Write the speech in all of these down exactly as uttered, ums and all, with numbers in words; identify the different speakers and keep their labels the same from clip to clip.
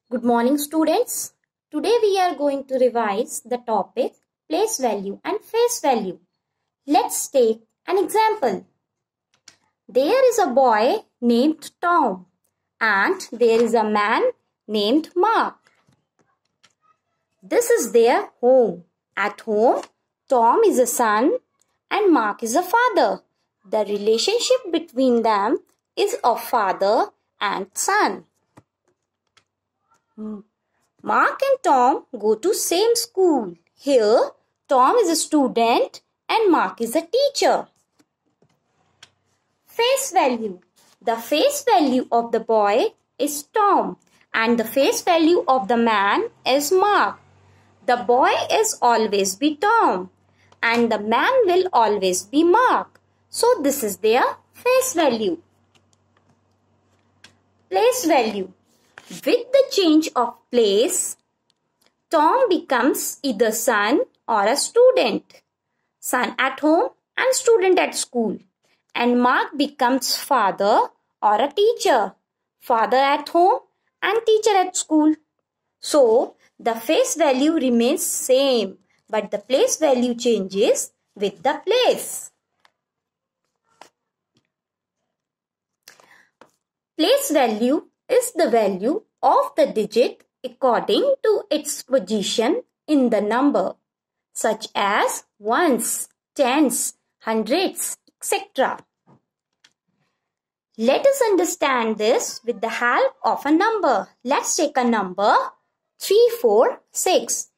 Speaker 1: Good morning, students. Today we are going to revise the topic place value and face value. Let's take an example. There is a boy named Tom and there is a man named Mark. This is their home. At home, Tom is a son and Mark is a father. The relationship between them is of father and son. Mark and Tom go to same school. Here, Tom is a student and Mark is a teacher. Face value. The face value of the boy is Tom and the face value of the man is Mark. The boy is always be Tom and the man will always be Mark. So this is their face value. Place value. With the change of place, Tom becomes either son or a student. Son at home and student at school. And Mark becomes father or a teacher. Father at home and teacher at school. So, the face value remains same, but the place value changes with the place. Place value is the value of the digit according to its position in the number, such as ones, tens, hundreds, et cetera. Let us understand this with the help of a number. Let's take a number three, four, six.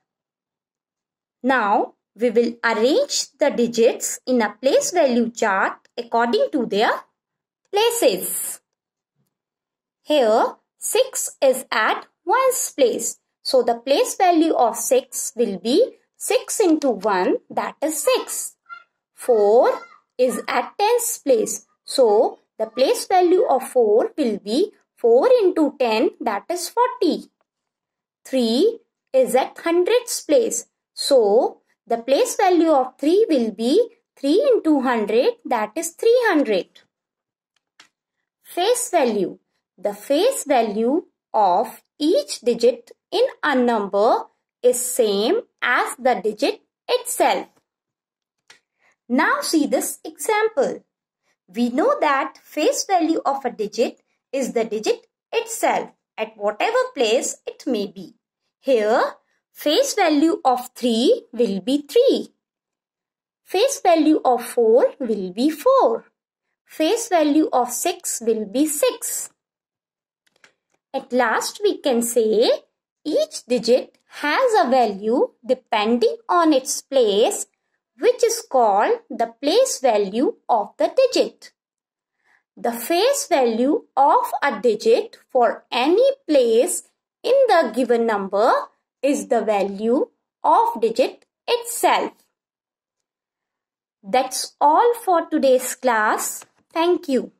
Speaker 1: Now, we will arrange the digits in a place value chart according to their places. Here, six is at ones place. So, the place value of six will be six into one, that is six. four is at tens place. So, the place value of four will be four into ten, that is forty. three is at hundreds place. So, the place value of three will be three into one hundred, that is three hundred. Face value. The face value of each digit in a number is same as the digit itself. Now see this example. We know that face value of a digit is the digit itself at whatever place it may be. Here, face value of three will be three. Face value of four will be four. Face value of six will be six. At last, we can say each digit has a value depending on its place, which is called the place value of the digit. The face value of a digit for any place in the given number is the value of digit itself. That's all for today's class. Thank you.